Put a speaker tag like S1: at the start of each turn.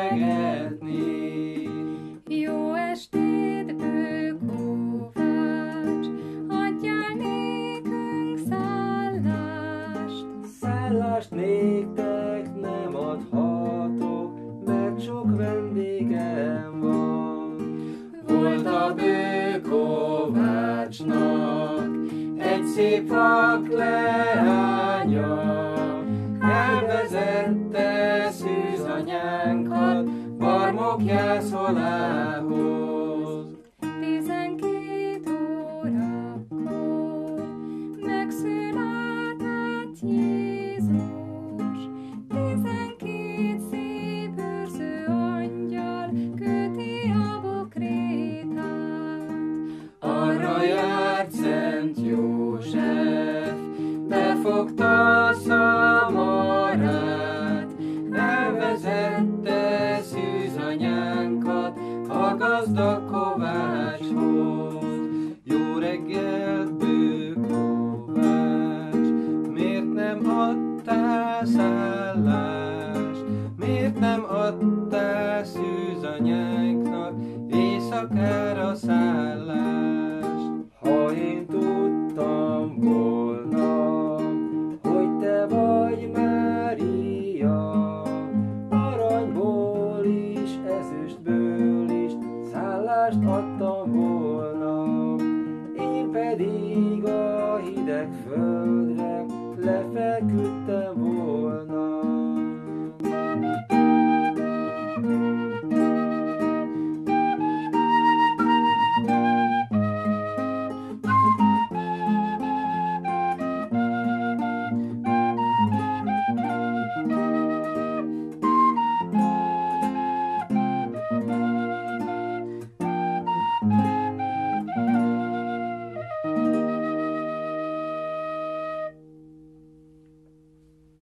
S1: fenyegetni.
S2: Jó estét, bőkovács, adjál nékünk szállást.
S1: Szállást néktek nem adhatok, mert sok vendégem van. Volt a bőkovácsnak egy szép vak leánya, elvezette szűzanyánkat barmokjászoláshoz.
S2: 12 órakor megszületett Jézus, 12 szép őrző angyal köti a bokrétát.
S1: Arra járt Szent József, befogta a szamarát, elvezette szűzanyánkat a gazdag kovácshoz. Jó reggelt, bőkovács, miért nem adtál szállást? Miért nem adtál szűzanyánknak éjszakára szállást? Ha én tudtam volna, hogy te vagy Mária, aranyból is, ezüstből is szállást adtam volna. Én pedig a hideg földre lefeküdtem